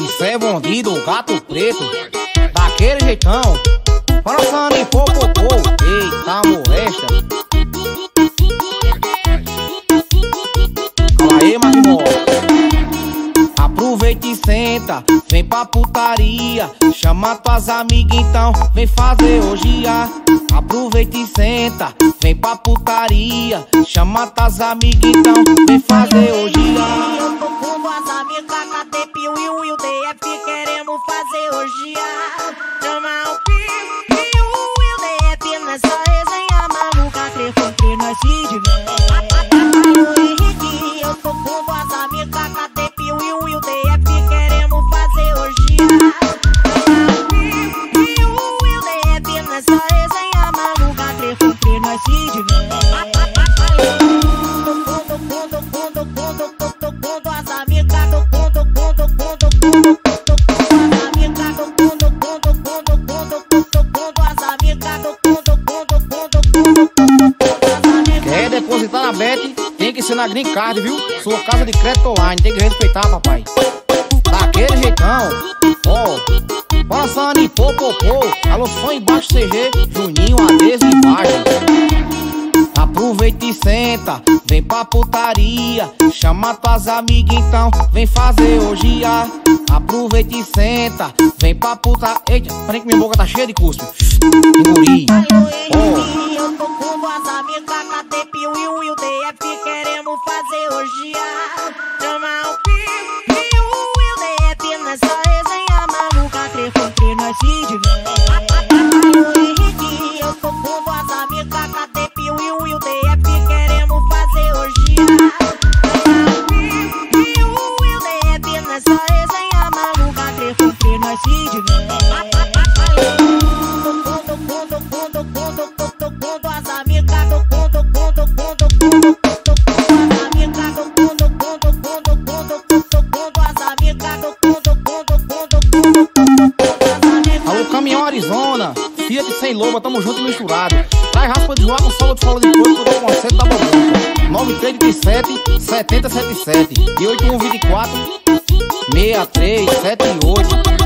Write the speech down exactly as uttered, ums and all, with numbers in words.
Isso é bandido, gato preto, daquele jeitão, passando em popopô. Eita molesta. Fala aí, Magmor. Aproveita e senta, vem pra putaria. Chama tuas amigas então, vem fazer orgia. Aproveita e senta, vem pra putaria. Chama tuas amigas então, vem fazer orgia. Eu tô com duas amigas, K T, Piu e o D F, queremos fazer orgia. Chama o Piu, Piu e o D F nessa resenha maluca, treco entre nós se diverte. Alô Henrique, eu tô com duas amigas, K T, Piu e o D F, queremos fazer orgia. Chama o Piu, Piu e o D F nessa resenha maluca, treco entre nós se diverte. Quer depositar na Bet, tem que ser na Green Card, viu? Sua casa de crédito online, tem que respeitar, papai. Daquele jeitão, ó, passando em popopô. Alô, som embaixo C G, Juninho, Ades embaixo. Aproveita e senta, vem pra putaria. Chama tuas amigas então, vem fazer orgia. Aproveita e senta, vem pra puta. Eita, peraí que minha boca tá cheia de cuspe. Engoli. Alô Henrique, eu tô com duas amigas, K T, Piu e o D F, queremos fazer orgia. Chama o Piu, Piu e o D F nessa resenha maluca, treco entre nós se diverte. Alô Henrique, eu tô com duas amigas, K T, Piu e o D F, queremos fazer orgia. Chama o Piu, Piu e o D F nessa resenha maluca, treco entre nós se diverte. Alô, Caminhão Arizona, Fiat sem loba, tamo junto e misturado. Traz raspa de joá com sola de folha de couro, que eu dou conceito da bagunça. nove três sete, sete zero sete sete e oito um dois quatro, seis três sete oito.